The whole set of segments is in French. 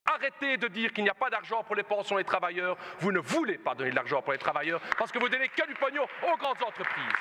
Arrêtez de dire qu'il n'y a pas d'argent pour les pensions des travailleurs. Vous ne voulez pas donner de l'argent pour les travailleurs parce que vous donnez que du pognon aux grandes entreprises.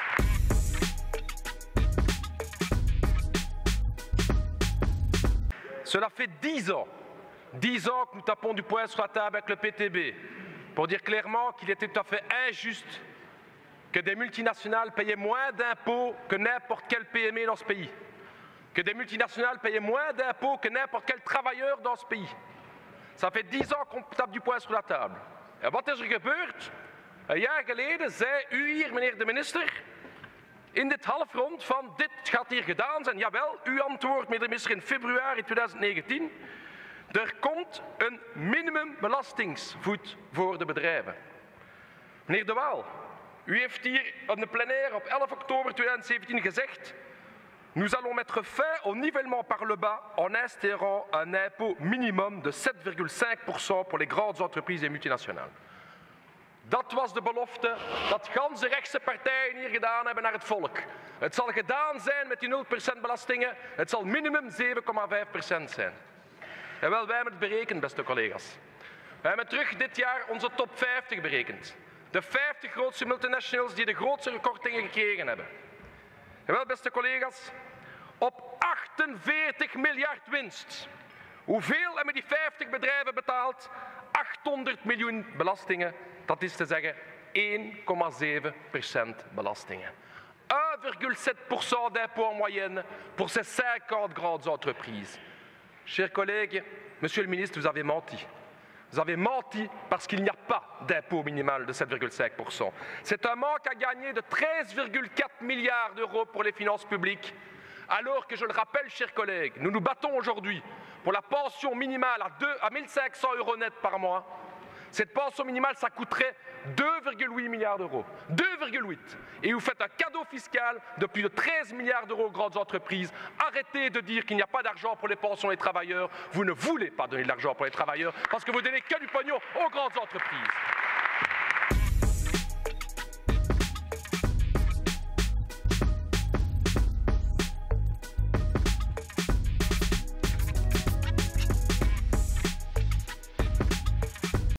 Cela fait 10 ans que nous tapons du poing sur la table avec le PTB pour dire clairement qu'il était tout à fait injuste que des multinationales payaient moins d'impôts que n'importe quelle PME dans ce pays, que des multinationales payaient moins d'impôts que n'importe quel travailleur dans ce pays. Ça fait 10 ans qu'on tape du poing sur la table. En wat is gebeurd? Een jaar geleden zei u hier, meneer de minister, in dit halfrond van dit gaat hier gedaan zijn. Jawel, uw antwoord, meneer de minister, in februari 2019. Er komt een minimumbelastingsvoet voor de bedrijven. Meneer De Waal, u heeft hier op de plenaire op 11 oktober 2017 gezegd: nous allons mettre fin au nivellement par le bas en instaurant un impôt minimum de 7,5% pour les grandes entreprises et multinationales. Dat was de belofte dat ganse rechtse partijen hier gedaan hebben naar het volk. Het zal gedaan zijn met die 0% belastingen. Het zal minimum 7,5% zijn. En wel, wij hebben het berekend, beste collega's. We hebben terug dit jaar onze top 50 berekend. De 50 grootste multinationals die de grootste kortingen gekregen hebben. En wel, beste collega's, op 48 miljard winst. Hoeveel hebben die 50 bedrijven betaald? 800 miljoen belastingen. Dat is te zeggen 1,7% belastingen. 1,7% d'impôt en moyenne pour ces 50 grandes entreprises. Chers collègues, monsieur le ministre, vous avez menti. Vous avez menti parce qu'il n'y a pas d'impôt minimal de 7,5%. C'est un manque à gagner de 13,4 milliards d'euros pour les finances publiques, alors que, je le rappelle, chers collègues, nous nous battons aujourd'hui pour la pension minimale à 1 500 € net par mois. Cette pension minimale, ça coûterait 2,8 milliards d'euros. 2,8. Et vous faites un cadeau fiscal de plus de 13 milliards d'euros aux grandes entreprises. Arrêtez de dire qu'il n'y a pas d'argent pour les pensions des travailleurs. Vous ne voulez pas donner de l'argent pour les travailleurs parce que vous donnez que du pognon aux grandes entreprises.